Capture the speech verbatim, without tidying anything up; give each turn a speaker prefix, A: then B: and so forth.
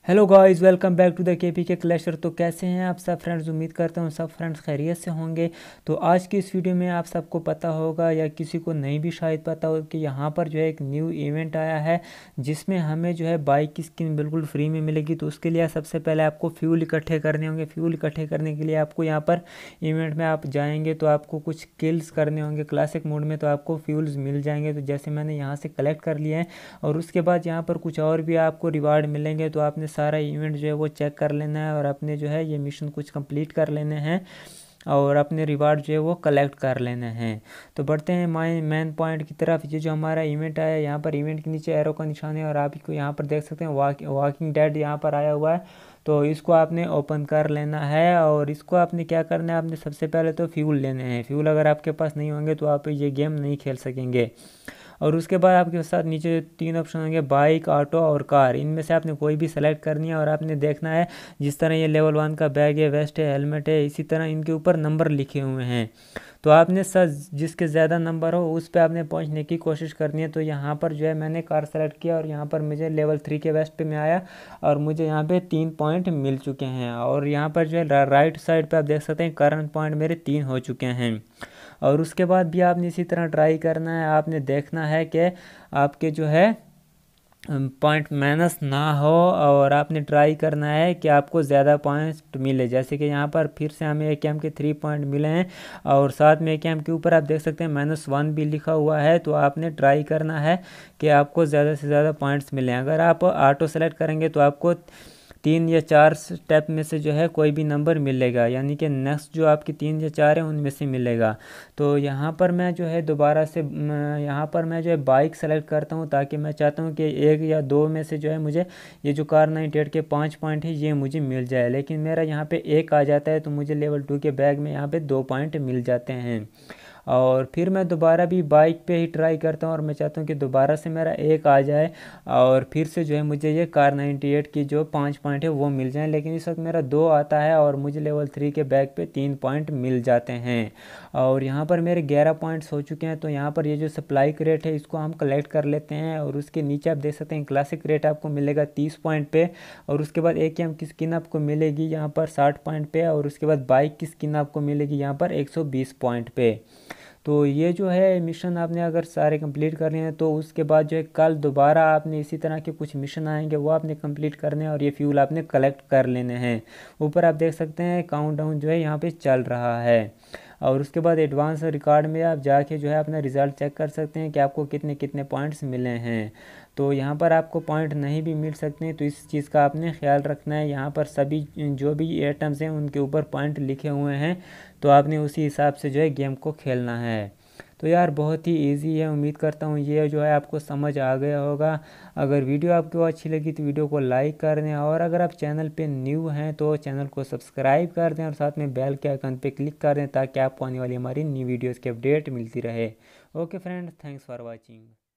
A: Hello guys, welcome back to the KP के clasher. तो कैसे हैं आप सब फ्रेंड्स? उम्मीद करता हूँ सब फ्रेंड्स खैरियत से होंगे। तो आज की इस वीडियो में आप सबको पता होगा या किसी को नहीं भी शायद पता हो कि यहाँ पर जो है एक न्यू इवेंट आया है जिसमें हमें जो है बाइक की स्किन बिल्कुल फ्री में मिलेगी। तो उसके लिए सबसे पहले आपको फ्यूल इकट्ठे करने होंगे। फ्यूल इकट्ठे करने के लिए आपको यहाँ पर इवेंट में आप जाएंगे तो आपको कुछ किल्स करने होंगे क्लासिक मोड में, तो आपको फ्यूल्स मिल जाएंगे। तो जैसे मैंने यहाँ से कलेक्ट कर लिए हैं और उसके बाद यहाँ पर कुछ और भी आपको रिवार्ड मिलेंगे। तो आपने सारा इवेंट जो है वो चेक कर लेना है और अपने जो है ये मिशन कुछ कंप्लीट कर लेने हैं और अपने रिवार्ड जो है वो कलेक्ट कर लेने हैं। तो बढ़ते हैं माइन मेन पॉइंट की तरफ। ये जो हमारा इवेंट आया है, यहाँ पर इवेंट के नीचे एरो का निशान है और आप इसको यहाँ पर देख सकते हैं वॉक वॉकिंग डेड यहाँ पर आया हुआ है। तो इसको आपने ओपन कर लेना है और इसको आपने क्या करना है, आपने सबसे पहले तो फ्यूल लेने हैं। फ्यूल अगर आपके पास नहीं होंगे तो आप ये गेम नहीं खेल सकेंगे। और उसके बाद आपके साथ नीचे तीन ऑप्शन होंगे, बाइक, ऑटो और कार। इनमें से आपने कोई भी सेलेक्ट करनी है और आपने देखना है जिस तरह ये लेवल वन का बैग है, वेस्ट है, हेलमेट है, इसी तरह इनके ऊपर नंबर लिखे हुए हैं। तो आपने सर जिसके ज़्यादा नंबर हो उस पर आपने पहुंचने की कोशिश करनी है। तो यहाँ पर जो है मैंने कार सेलेक्ट किया और यहाँ पर मुझे लेवल थ्री के वेस्ट पे में आया और मुझे यहाँ पे तीन पॉइंट मिल चुके हैं। और यहाँ पर जो है राइट साइड पे आप देख सकते हैं करंट पॉइंट मेरे तीन हो चुके हैं। और उसके बाद भी आपने इसी तरह ट्राई करना है। आपने देखना है कि आपके जो है पॉइंट माइनस ना हो और आपने ट्राई करना है कि आपको ज़्यादा पॉइंट मिले। जैसे कि यहाँ पर फिर से हमें एक एम के थ्री पॉइंट मिले हैं और साथ में एक एम के ऊपर आप देख सकते हैं माइनस वन भी लिखा हुआ है। तो आपने ट्राई करना है कि आपको ज़्यादा से ज़्यादा पॉइंट्स मिलें। अगर आप ऑटो सेलेक्ट करेंगे तो आपको तीन या चार स्टेप में से जो है कोई भी नंबर मिलेगा, यानी कि नेक्स्ट जो आपकी तीन या चार है उनमें से मिलेगा। तो यहाँ पर मैं जो है दोबारा से यहाँ पर मैं जो है बाइक सेलेक्ट करता हूँ ताकि मैं चाहता हूँ कि एक या दो में से जो है मुझे ये जो कार नाइन्टी एट के पाँच पॉइंट है ये मुझे मिल जाए। लेकिन मेरा यहाँ पे एक आ जाता है तो मुझे लेवल टू के बैग में यहाँ पे दो पॉइंट मिल जाते हैं। और फिर मैं दोबारा भी बाइक पे ही ट्राई करता हूँ और मैं चाहता हूँ कि दोबारा से मेरा एक आ जाए और फिर से जो है मुझे ये कार नाइन्टी एट की जो पाँच पॉइंट है वो मिल जाए। लेकिन इस वक्त मेरा दो आता है और मुझे लेवल थ्री के बैग पे तीन पॉइंट मिल जाते हैं। और यहाँ पर मेरे ग्यारह पॉइंट्स हो चुके हैं। तो यहाँ पर ये जो सप्लाई क्रेट है इसको हम कलेक्ट कर लेते हैं और उसके नीचे आप देख सकते हैं क्लासिक क्रेट आपको मिलेगा तीस पॉइंट पे और उसके बाद एक एम की स्किन आपको मिलेगी यहाँ पर साठ पॉइंट पे और उसके बाद बाइक की स्किन आपको मिलेगी यहाँ पर एक सौ बीस पॉइंट पे। तो ये जो है मिशन आपने अगर सारे कंप्लीट करने हैं तो उसके बाद जो है कल दोबारा आपने इसी तरह के कुछ मिशन आएंगे वो आपने कंप्लीट करने हैं और ये फ्यूल आपने कलेक्ट कर लेने हैं। ऊपर आप देख सकते हैं काउंटडाउन जो है यहाँ पे चल रहा है। और उसके बाद एडवांस रिकॉर्ड में आप जाके जो है अपना रिज़ल्ट चेक कर सकते हैं कि आपको कितने कितने पॉइंट्स मिले हैं। तो यहाँ पर आपको पॉइंट नहीं भी मिल सकते हैं तो इस चीज़ का आपने ख्याल रखना है। यहाँ पर सभी जो भी आइटम्स हैं उनके ऊपर पॉइंट लिखे हुए हैं तो आपने उसी हिसाब से जो है गेम को खेलना है। तो यार बहुत ही इजी है। उम्मीद करता हूँ ये जो है आपको समझ आ गया होगा। अगर वीडियो आपको अच्छी लगी तो वीडियो को लाइक कर दें और अगर आप चैनल पे न्यू हैं तो चैनल को सब्सक्राइब कर दें और साथ में बेल के आइकन पे क्लिक कर दें ताकि आपको आने वाली हमारी न्यू वीडियोज़ की अपडेट मिलती रहे। Okay friends, thanks for watching.